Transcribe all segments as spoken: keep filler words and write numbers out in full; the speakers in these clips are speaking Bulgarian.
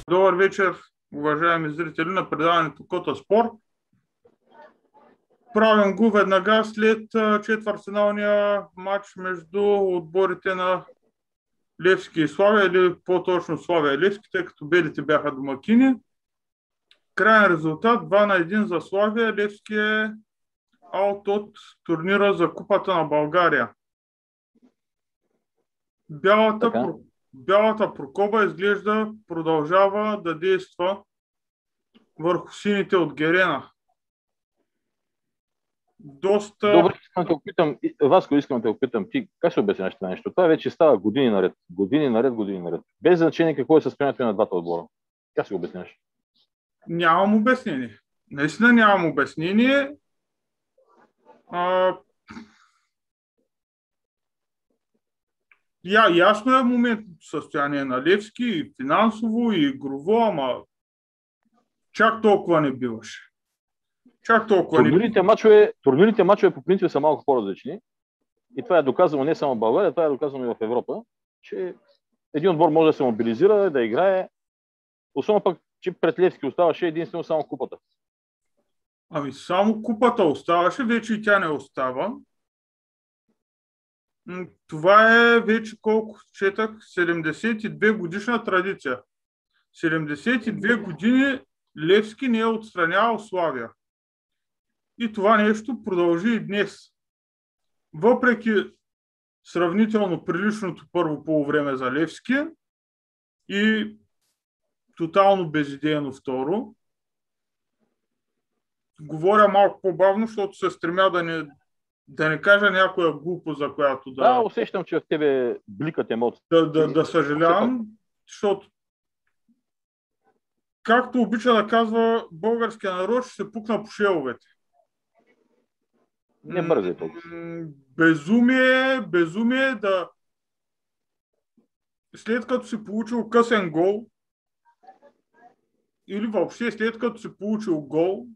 Добър вечер, уважаеми зрители на предаването Кота Спорт. Правим го веднага след четвъртфиналния матч между отборите на Левски и Славия, или по-точно Славия и Левски, тъй като белите бяха домакини. Крайен резултат два на един за Славия. Левски е аут от турнира за Купата на България. Бялата, Така. бялата прокоба изглежда продължава да действа върху сините от Герена. Доста... Добре, искам да те опитам, и- Васко, искам да те опитам, ти как ще обясняваш това нещо? Това вече става години наред, години наред, години наред. Без значение какво е състоянието на двата отбора. Как ще го обясняваш? Нямам обяснение. Наистина нямам обяснение. А... Я, ясно е моментното състояние на Левски, и финансово, и игрово, ама чак толкова не биваше. Чак толкова не Турнирните мачове, турнирните мачове по принцип са малко по-различни. И това е доказано не само в България, това е доказано и в Европа, че един отбор може да се мобилизира, да играе. Особено пък, че пред Левски оставаше единствено само купата. Ами само купата оставаше, вече и тя не остава. М, Това е вече колко четах, седемдесет и две годишна традиция. седемдесет и две години Левски не е отстранявал Славия. И това нещо продължи и днес. Въпреки сравнително приличното първо полувреме за Левски и тотално безидейно второ, говоря малко по-бавно, защото се стремя да не, да не кажа някоя глупост, за която Да, да, усещам, че в тебе бликат емоции. да, да, да съжалявам, защото както обича да казва българския народ, ще се пукна по шеловете. Не бързай толкова. М, Безумие, безумие да след като си получил късен гол или въобще след като си получил гол,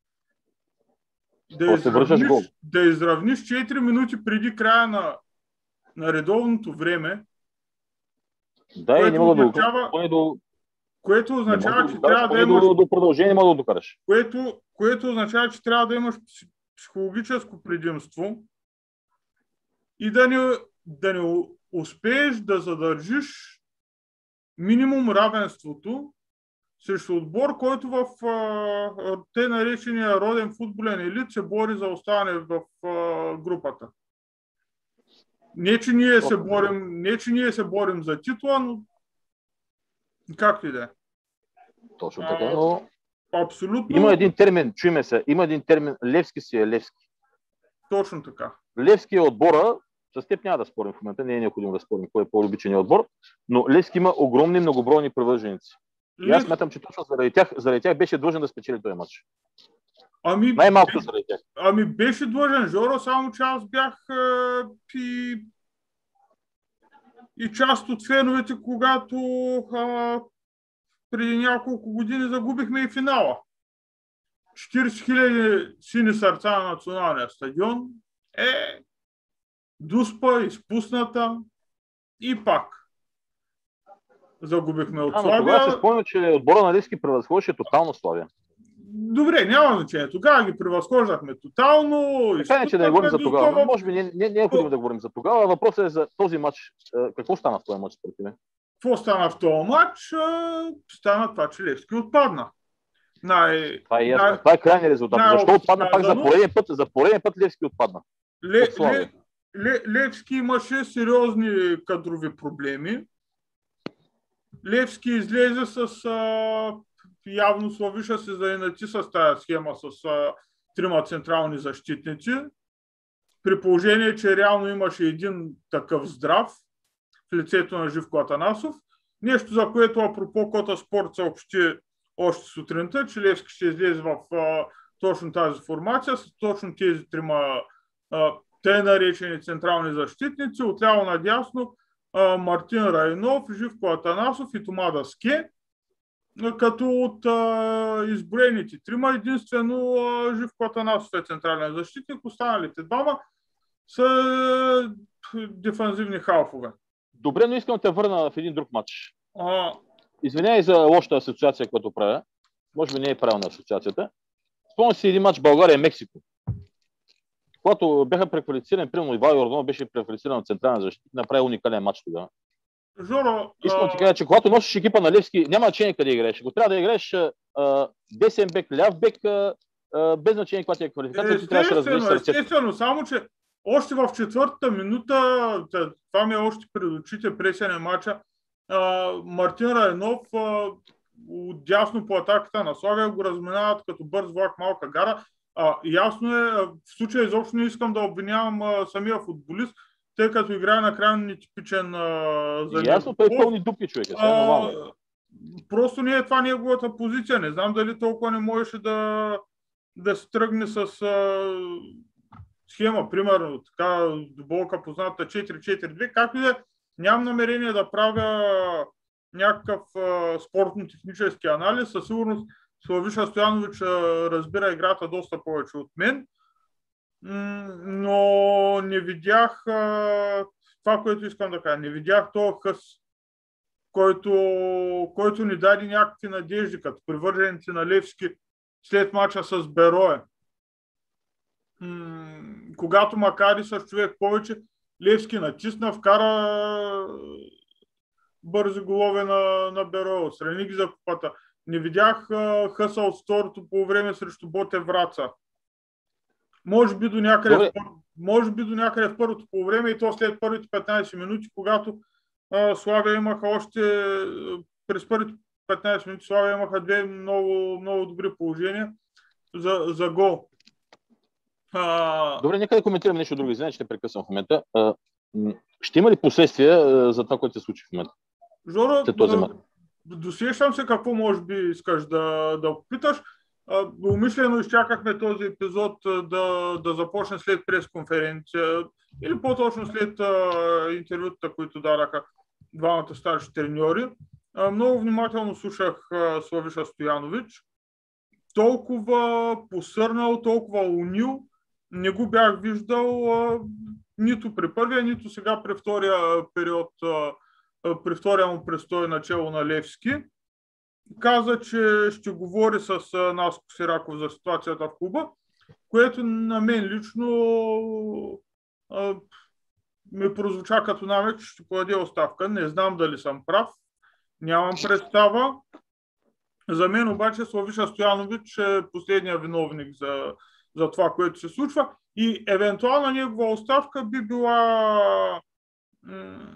да После връщаш гол. изравниш, да изравниш четири минути преди края на, на редовното време, Да, и което не мога да го означава, поне до, което не означава, мога да че го караш, трябва да поне имаш, до, до продължение не мога да го докараш. което, което означава, че трябва да имаш пси- психологическо предимство и да не, да не успееш да задържиш минимум равенството срещу отбор, който в а, те наречения роден футболен елит се бори за оставане в а, групата. Не че, ние се борим, не, че ние се борим за титла, но както и да е. Точно така, но Абсолютно има един термин, чуйме се, има един термин, Левски си е Левски. точно така. Левски е отбора, с теб няма да спорим в момента, не е необходимо да спорим кой е по-обичаният отбор, но Левски има огромни многобройни привърженици. И аз Лев... смятам, че точно заради тях, заради тях беше длъжен да спечели този матч. Ами, Най-малкото заради тях. ами беше длъжен Жоро, само че аз бях а, и, и част от феновете, когато а, преди няколко години загубихме и финала. четирийсет хиляди сини сърца на националния стадион е дуспа, изпусната и пак загубихме от А, но тогава се Славия. спомня, че отбора на Левски превъзходеше тотално Славия. Добре, няма значение. Тогава ги превъзхождахме тотално. Така не, че да не говорим за изпуснахме тогава. дуспа. Може би не, не, не е необходимо да говорим за тогава. Въпросът е за този матч. Е, Какво стана в този матч според тебе? Какво стана в този матч? А, Стана това, че Левски отпадна. Най... Това е ясно. най- Това е крайният резултат. най- Защо отпадна пак за казано, пореден път? За пореден път Левски отпадна. Ле, От Славия. Ле, Ле, Левски имаше сериозни кадрови проблеми. Левски излезе с а, явно Славиша се заинати с тази схема с а, трима централни защитници. При положение, че реално имаше един такъв здрав в лицето на Живко Атанасов. Нещо, за което апропо Кота Спорт съобщи още сутринта, че Левски ще излезе в а, точно тази формация с точно тези трима а, те наречени централни защитници, отляво надясно а, Мартин Райнов, Живко Атанасов и Тома Даске, като от а, изброените трима единствено а, Живко Атанасов е централен защитник, останалите двама са дефанзивни халфове. Добре, но искам да те върна в един друг матч. А, извинявай за лошата асоциация, която правя. Може би не е правилна асоциацията. Спомням си един матч България-Мексико. Когато бяха преквалифицирани, примерно Ивайло Йорданов беше преквалифициран на централен защитник, направи уникален матч тогава. Жоро, искам да ти кажа, че когато носиш екипа на Левски, няма значение къде играеш. Ако трябва да играеш а, десен бек, ляв бек, а, без значение каква ти е квалификация, ти трябваше да разбереш сърцето. Естествено, само че още в четвъртата минута, това ми е още пред очите, пресен матча, Мартин Райнов отдясно по атаката на Славия го разминават като бърз влак малка гара. А, ясно е, в случая изобщо не искам да обвинявам а, самия футболист, тъй като играе на крайно нетипичен а, за ясно, той пълни дупки, човек. Е, а, просто не е това неговата позиция. Не знам дали толкова не можеше да, да се тръгне с а, схема, примерно, така болка позната четири четири две, както и да нямам намерение да правя някакъв а, спортно-технически анализ. Със сигурност Славиша Стоянович разбира играта доста повече от мен, но не видях а, това, което искам да кажа. Не видях този хъс, който, който ни даде някакви надежди, като привърженици на Левски след мача с Берое. М- когато макар и с човек повече, Левски натисна, вкара бързи голове на, на Берое, отстрани ги за купата. Не видях а, хъса от второто по време срещу Ботев Враца. Може би до някъде, в, може би до някъде в първото по време и то след първите петнайсет минути, когато а, Славия имаха още през първите петнайсет минути Славия имаха две много, много добри положения за, за гол. А... Добре, нека да коментираме нещо друго. Извинявай, че те прекъсвам в момента. А, ще има ли последствия за това, което се случи в момента? Жоро, досещам се какво може би искаш да, да питаш. Умишлено изчакахме този епизод да, да започне след пресконференция или по-точно след а, интервютата, които дадаха двамата старши треньори. А, много внимателно слушах а, Славиша Стоянович. Толкова посърнал, толкова унил не го бях виждал а, нито при първия, нито сега при втория период, а, при втория му престой начало на Левски. Каза, че ще говори с Наско Сираков за ситуацията в клуба, което на мен лично а, ми прозвуча като намек, че ще подаде оставка. Не знам дали съм прав, нямам представа. За мен обаче Славиша Стоянович е последния виновник за, за това, което се случва и евентуална негова оставка би била м-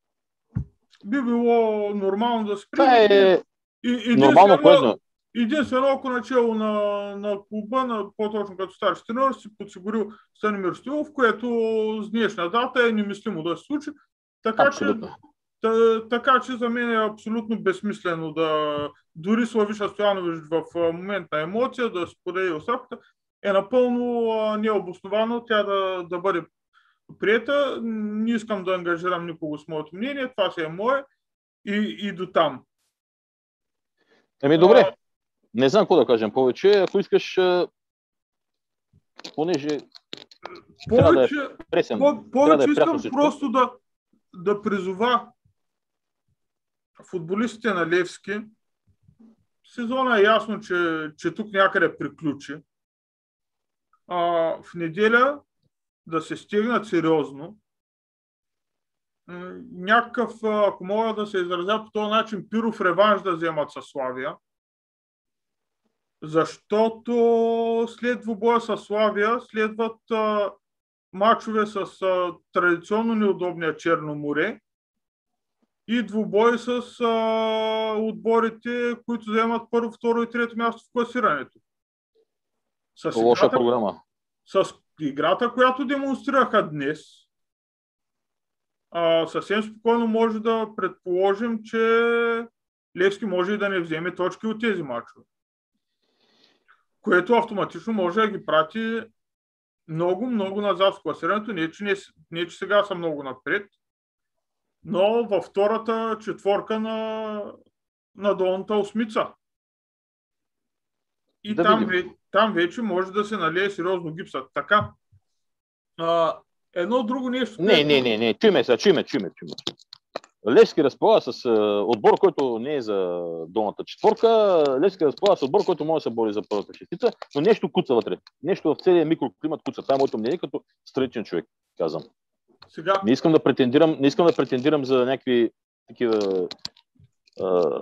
би било нормално да се приеме. Е... Единствено, единствено, ако начало на, на клуба, на, по-точно като старши треньор, си подсигурил Станимир Стоилов, което с днешна дата е немислимо да се случи. Така че, та, така че за мен е абсолютно безсмислено да дори Славиша Стоянович в момент на емоция да се подаде оставката. Е напълно необосновано тя да, да бъде приета. Не искам да ангажирам никого с моето мнение, това си е мое и, и до там. Еми добре, не знам какво да кажем повече. Ако искаш, понеже повече, да е пресен, по, повече да е искам просто да, да призова футболистите на Левски. Сезона е ясно, че, че тук някъде приключи. А, в неделя да се стигнат сериозно. Някакъв, ако мога да се изразя по този начин, пиров реванш да вземат със Славия. Защото след двубоя със Славия следват а, мачове с а, традиционно неудобния Черно море и двубой с а, отборите, които вземат първо, второ и трето място в класирането. С лоша играта, програма. С играта, която демонстрираха днес, а, съвсем спокойно може да предположим, че Левски може и да не вземе точки от тези мачове. Което автоматично може да ги прати много, много назад в класирането. Не, че, не, не, че сега са много напред, но във втората четворка на, на долната осмица. И да там, там вече може да се налие сериозно гипсът. Така. А, едно друго нещо... Не, не, не, не, чуйме се, чуйме, чуйме, чуйме. Левски разполага с а, отбор, който не е за долната четворка. Левски разполага с отбор, който може да се бори за първата шестица, но нещо куца вътре. Нещо в целия микроклимат куца. Това е моето мнение като страничен човек, казвам. Сега... Не искам да претендирам, не искам да претендирам за някакви такива а,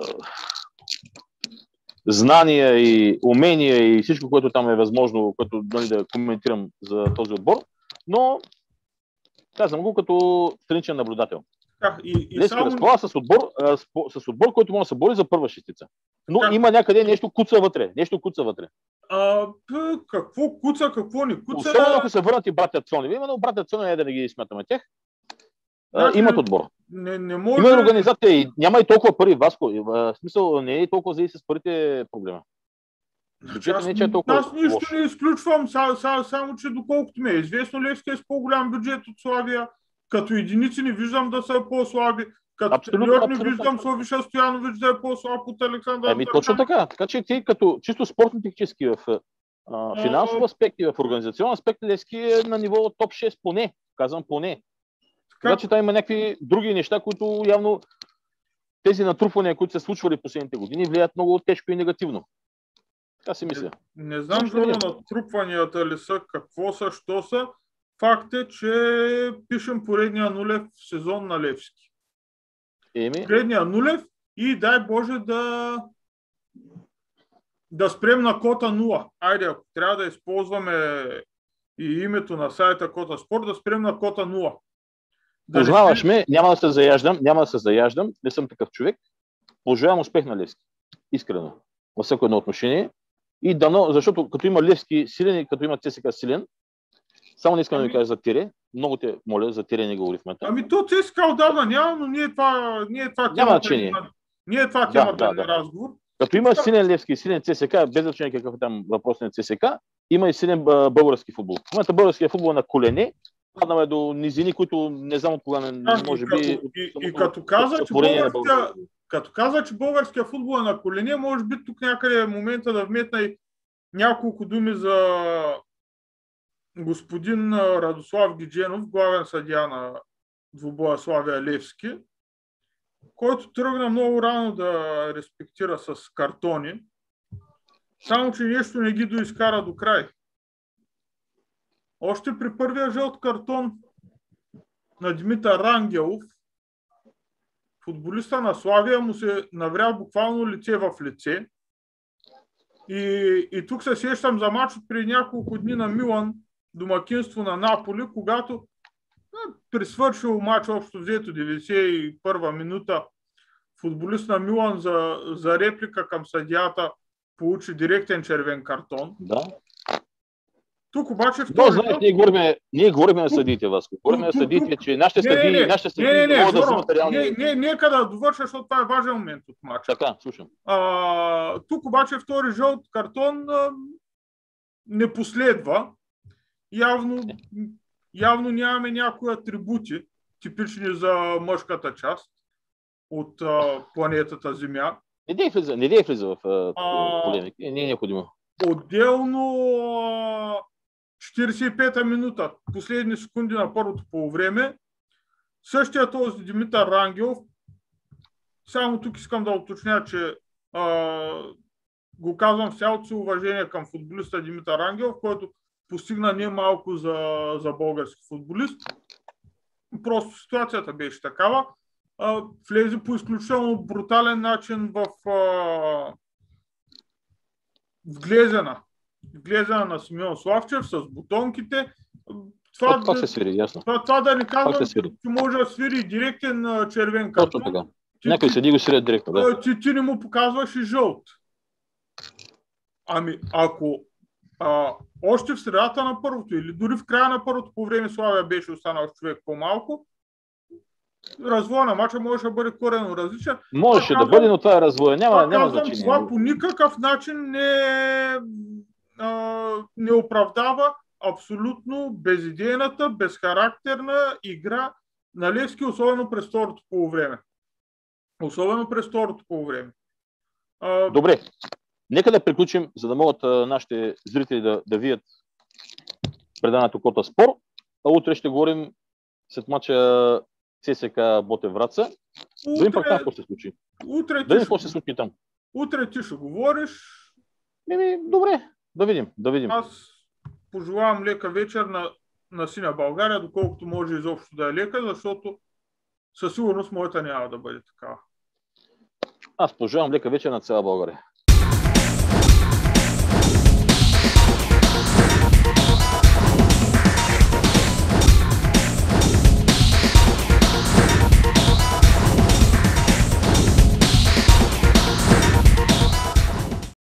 знания и умения и всичко, което там е възможно, което нали, да коментирам за този отбор, но казвам го като страничен наблюдател. Да, и, и Левски само... разполага с отбор, а, с, с отбор, който може да се бори за първа шестица. Но да. Има някъде нещо куца вътре. Нещо куца вътре. А, какво куца, какво не куца? Особено ако се върнат и братя Цоневи. Именно братя Цоневи е да не ги смятаме тях. Значи, имат отбор. Не, не може... Има организация и няма и толкова пари, Васко. В смисъл не е толкова за и с парите проблема. Бюджетът не е, че е толкова. Аз нищо лош. Не изключвам, са, са, само че доколкото ми е известно, Левски е с по-голям бюджет от Славия. Като единици не виждам да са по-слаби. Като треньор не виждам Славиша Стоянович да е по-слаб от Александър. Ами точно така. Така че ти като чисто спортно-технически в а, финансов аспект и в организационен аспект Левски е на ниво топ шест поне. Казвам поне. Така че там има някакви други неща, които явно тези натрупвания, които се случвали последните години, влияят много тежко и негативно. Така си мисля. Не, не знам дали натрупванията ли са, какво са, що са. Факт е, че пишем поредния нулев сезон на Левски. Еми? Поредния нулев и дай Боже да да спрем на кота нула. Айде, ако трябва да използваме и името на сайта Кота Спорт, да спрем на кота нула. Да Познаваш не... ме, няма да се заяждам, няма да се заяждам, не съм такъв човек. Пожелавам успех на Левски. Искрено. Във всяко едно отношение. И дано, защото като има Левски силен и като има ЦСКА силен, само не искам ами... да ви кажа за тире. Много те моля, за тире не говори в момента. Ами то ЦСКА отдавна няма, но ние това, ние това няма значение. Ние това темата да, на да, разговор. Като има силен Левски и силен ЦСКА, без значение какъв е там въпросният ЦСКА, има и силен български футбол. В момента българския футбол е на колене, паднаме до низини, които не знам от кога не а, може и би... Като, и, и като каза, че българския, като каза, че българския футбол е на колене, може би тук някъде е момента да вметна и няколко думи за господин Радослав Гидженов, главен съдия на двубоя Славия Левски, който тръгна много рано да респектира с картони, само че нещо не ги доизкара до край. Още при първия жълт картон на Димитър Рангелов, футболиста на Славия му се навря буквално лице в лице. И, и тук се сещам за мач от преди няколко дни на Милан, домакинство на Наполи, когато при свършил мач общо взето деветдесет и първа минута, футболист на Милан за, за реплика към съдията получи директен червен картон. Да. Тук обаче втори... Да, знаеш, ние говорим, ние говорим на съдиите, Васко. Говорим на съдиите, че нашите съдии, не, не, нашите съдии не, не, не, могат да взимат реални... Не, не, нека да довърша, защото това е важен момент от матча. Така, слушам. А, тук обаче втори жълт картон а, не последва. Явно, явно нямаме някои атрибути, типични за мъжката част от а, планетата Земя. Не дей влиза, не дей влиза в а, полемика, не е необходимо. Отделно а, четиридесет и пета минута, последни секунди на първото полувреме, същия този Димитър Рангелов, само тук искам да уточня, че а, го казвам с цялото си уважение към футболиста Димитър Рангелов, който постигна не малко за, за български футболист. Просто ситуацията беше такава. А, влезе по изключително брутален начин в, а, в глезена. В глезена на Симеон Славчев с бутонките. Това, това се свири, ясно. Това, това да не казвам, че може да свири директен червен картон. Точно така. Някой седи го свирят директно. Да. Ти, ти не му показваш и жълт. Ами, ако а, още в средата на първото или дори в края на първото по време Славия беше останал човек по-малко, развоя на мача можеше да бъде коренно различен. Можеше да бъде, но това е развоя. Няма, няма значение. Това по никакъв начин не, а, не оправдава абсолютно безидейната, безхарактерна игра на Левски, особено през второто полувреме. Особено през второто полувреме. А... Добре. Нека да приключим, за да могат а, нашите зрители да, да видят предаването Кота Спорт. А утре ще говорим след мача ЦСКА Ботев Враца. Да видим пак там какво се случи. Утре да ти, видим ще, какво се случи там. утре ти ще говориш. Еми, добре, да видим, да видим. Аз пожелавам лека вечер на, на Синя България, доколкото може изобщо да е лека, защото със сигурност моята няма да бъде такава. Аз пожелавам лека вечер на цяла България.